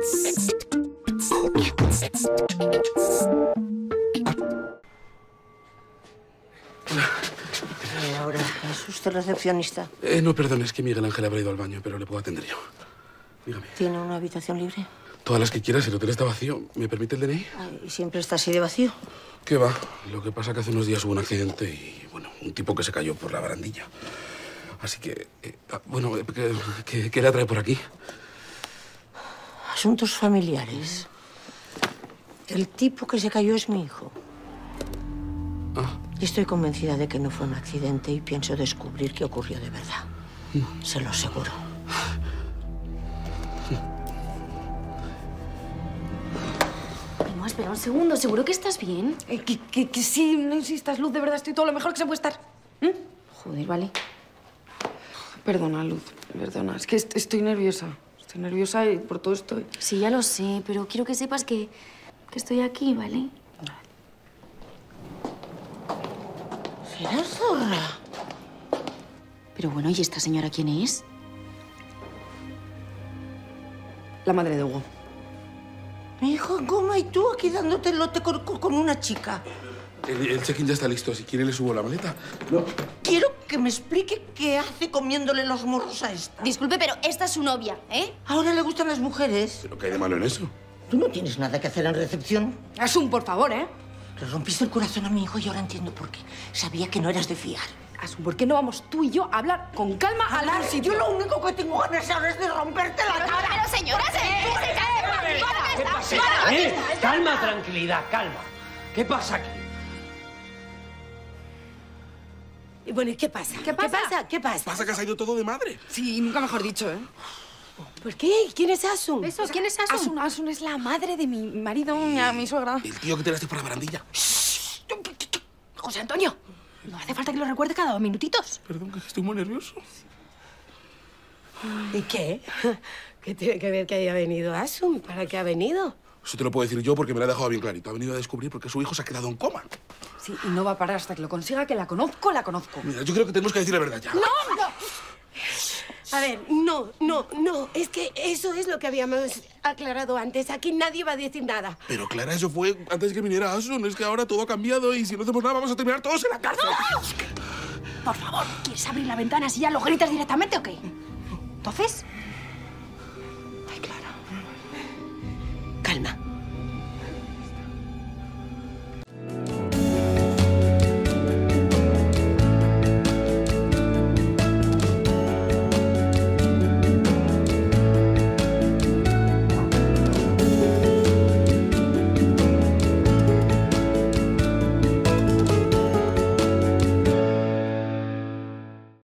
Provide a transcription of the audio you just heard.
Ahora, ¿es usted recepcionista? No, perdón, es que Miguel Ángel habrá ido al baño, pero le puedo atender yo. Dígame. ¿Tiene una habitación libre? Todas las que quieras, el hotel está vacío. ¿Me permite el DNI? Ay, ¿y siempre está así de vacío? ¿Qué va? Lo que pasa es que hace unos días hubo un accidente y, bueno, un tipo que se cayó por la barandilla. Así que, bueno, ¿qué le atrae por aquí? Asuntos familiares. El tipo que se cayó es mi hijo. Ah. Y estoy convencida de que no fue un accidente y pienso descubrir qué ocurrió de verdad. Se lo aseguro. Primo, espera un segundo. ¿Seguro que estás bien? Que sí, no insistas, Luz. De verdad, estoy todo lo mejor que se puede estar. Joder, vale. Perdona, Luz. Perdona. Es que estoy nerviosa. Estoy nerviosa y por todo esto... Sí, ya lo sé, pero quiero que sepas que estoy aquí, ¿vale? ¿Será zorra? Pero bueno, ¿y esta señora quién es? La madre de Hugo. Mi hijo en coma y tú aquí dándote el lote con una chica. El check-in ya está listo. Si quiere, le subo la maleta. No. Quiero que me explique qué hace comiéndole los morros a esta. Disculpe, pero esta es su novia, ¿eh? ¿Ahora le gustan las mujeres? ¿Pero qué hay de malo en eso? Tú no tienes nada que hacer en recepción. Asun, por favor, ¿eh? Le rompiste el corazón a mi hijo y ahora entiendo por qué. Sabía que no eras de fiar. Asun, ¿por qué no vamos tú y yo a hablar con calma al sitio? Yo lo único que tengo ganas ahora es de romperte la cara. Pero señora, ¿Qué pasa? Calma, tranquilidad, calma. ¿Qué pasa aquí? Y bueno, ¿y qué pasa? ¿Qué pasa? ¿Qué pasa? Pasa que ha salido todo de madre. Sí, nunca mejor dicho, ¿eh? ¿Por qué? ¿Quién es Asun? ¿Eso? ¿Quién es Asun? Asun es la madre de mi marido, mi suegra. El tío que tiraste por la barandilla. José Antonio, no hace falta que lo recuerde cada 2 minutitos. Perdón, que estoy muy nervioso. ¿Y qué? ¿Qué tiene que ver que haya venido Asun? ¿Para qué ha venido? Eso te lo puedo decir yo porque me lo ha dejado bien clarito. Ha venido a descubrir por qué su hijo se ha quedado en coma. Sí, y no va a parar hasta que lo consiga, que la conozco. Mira, yo creo que tenemos que decir la verdad ya. ¡No! A ver, no. Es que eso es lo que habíamos aclarado antes. Aquí nadie va a decir nada. Pero Clara, eso fue antes que viniera Asun. Es que ahora todo ha cambiado y si no hacemos nada vamos a terminar todos en la cárcel. ¡No! Por favor, ¿quieres abrir la ventana si ya lo gritas directamente o qué? Entonces... Ay, Clara. Calma.